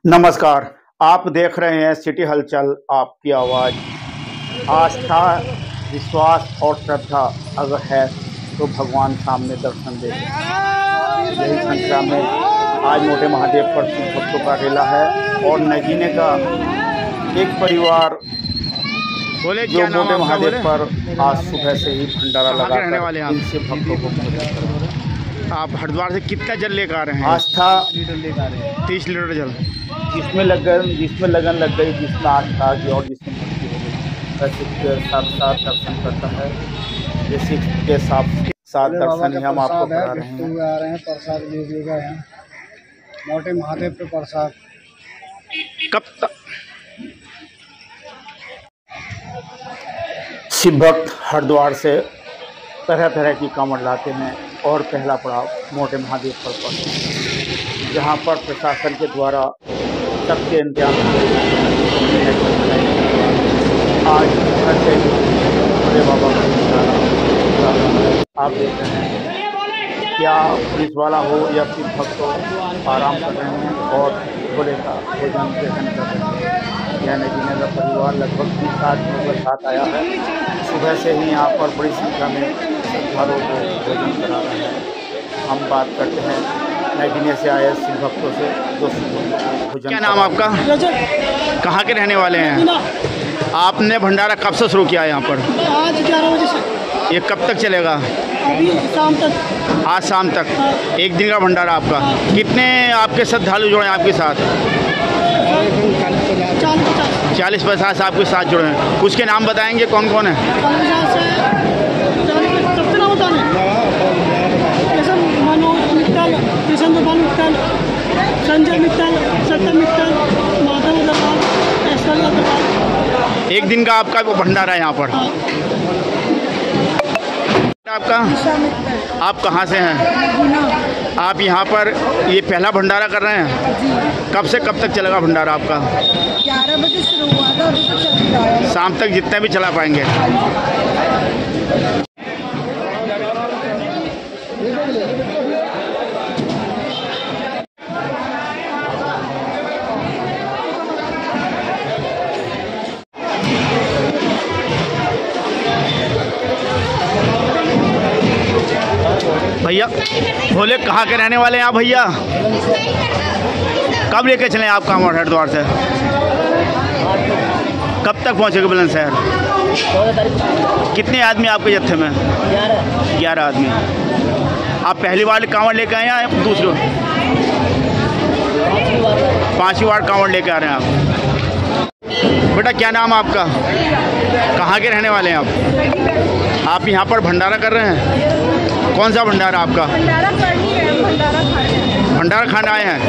नमस्कार, आप देख रहे हैं सिटी हलचल, आपकी आवाज़। आस्था, विश्वास और श्रद्धा अगर है तो भगवान सामने दर्शन दे। यही संख्या में आज मोटे महादेव पर शिव भक्तों का रेला है और नगीने का एक परिवार जो मोटे महादेव पर आज सुबह से ही भंडारा लगाकर इन शिव भक्तों को भोजन करवा। आप हरिद्वार से कितना जल लेकर आ रहे हैं? आस्था 30 लीटर जल। जिसमें लगन लग गई, जिसमें आस्था की और जिसमें भक्ति हो गई, वैसे के साथ दर्शन करता है। जैसे के साथ दर्शन हम आपको करा रहे हैं। प्रसाद लीजिएगा यहाँ मोटे महादेव पे प्रसाद। कब तक शिव भक्त हरिद्वार से तरह तरह की कांवड़ लाते हैं और पहला पड़ाव मोटे महादेव पर पड़ता है, जहाँ पर प्रशासन के द्वारा सबके इंतजाम आज घर से भोले बाबा का भंडारा आप देख रहे हैं। क्या पुलिस वाला हो या फिर भक्त हो, आराम कर रहे हैं और भोले का भोजन ग्रहण कर रहे हैं। यह नगीने का परिवार लगभग 20 आदमियों के साथ आया है। सुबह से ही यहाँ पर बड़ी संख्या में श्रद्धालुओं को भोजन करा रहे हैं। हम बात करते हैं नगीने से आए शिव भक्तों से जो शिव भोजन। क्या नाम आपका? कहाँ के रहने वाले हैं? आपने भंडारा कब से शुरू किया है यहाँ पर? आज 11 बजे से। ये कब तक चलेगा? अभी शाम तक। आज शाम तक एक दिन का भंडारा आपका। कितने आपके श्रद्धालु जुड़े हैं आपके साथ? 40-50 आपके साथ जुड़े हैं। उसके नाम बताएंगे कौन कौन है? संजय मित्तल, सत्यम मित्तल, माधव अग्रवाल, ऐश्वर्य अग्रवाल। एक दिन का आपका वो भंडारा है यहाँ पर। आपका? आप कहाँ से हैं? आप यहाँ पर ये पहला भंडारा कर रहे हैं? कब से कब तक चलेगा भंडारा आपका? 11 बजे शुरू हुआ था, अभी तक चल रहा है। शाम तक जितने भी चला पाएंगे। भैया भोले कहाँ के रहने वाले हैं आप भैया? कब लेके चले आप कांवड़ हरिद्वार से? कब तक पहुँचेगा बुलंदशहर? कितने आदमी आपके जत्थे में? 11 आदमी। आप पहली बार कांवड़ लेके आए हैं? दूसरी 5वीं बार कांवड़ लेके आ रहे हैं आप? बेटा क्या नाम आपका? कहाँ के रहने वाले हैं आप? आप यहाँ पर भंडारा कर रहे हैं? कौन सा भंडारा आपका? भंडारा करनी है, भंडारा खाने। भंडारा खाने आए हैं।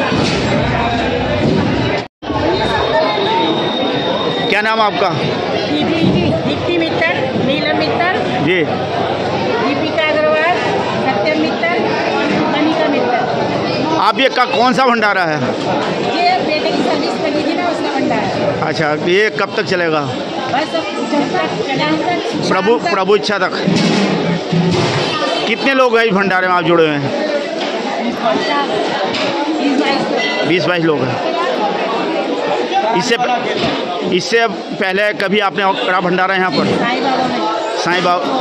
क्या नाम आपका? दीप्ति मित्तल, नीलम मित्तल जी, दीपिका अग्रवाल, सत्यम मित्तल, मनिका मित्तल। आप ये का कौन सा भंडारा है? ये बेटे की सर्विस लगी थी ना, उसका भंडारा। अच्छा, ये कब तक चलेगा? बस जब तक प्रभु इच्छा तक। कितने लोग हैं इस भंडारे में आप जुड़े हुए हैं? 20-22 लोग हैं। इससे पहले कभी आपने करा भंडारा यहाँ पर? साईं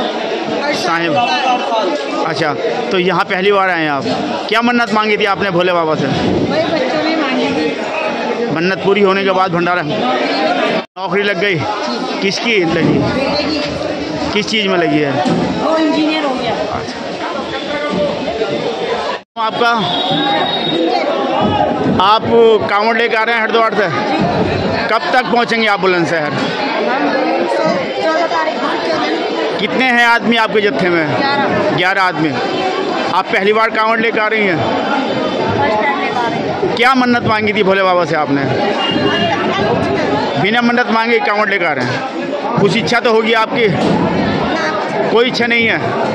बाबा। अच्छा, तो यहाँ पहली बार आए हैं आप। क्या मन्नत मांगी थी आपने भोले बाबा से? वही बच्चों ने मांगी थी। मन्नत पूरी होने के बाद भंडारा? नौकरी लग गई? किसकी लगी? किस चीज़ में लगी है? वो इंजीनियर हो गया। आपका? आप कांवड़ लेकर आ रहे हैं हरिद्वार से? कब तक पहुंचेंगे आप बुलंदशहर? 14 तारीख। कितने हैं आदमी आपके जत्थे में? 11 आदमी। आप पहली बार कांवड़ लेकर आ रही हैं? फर्स्ट टाइम लेकर आ रही है। क्या मन्नत मांगी थी भोले बाबा से आपने? बिना मन्नत मांगे कांवड़ लेकर आ रहे हैं। कुछ इच्छा तो होगी आपकी? कोई इच्छा नहीं है?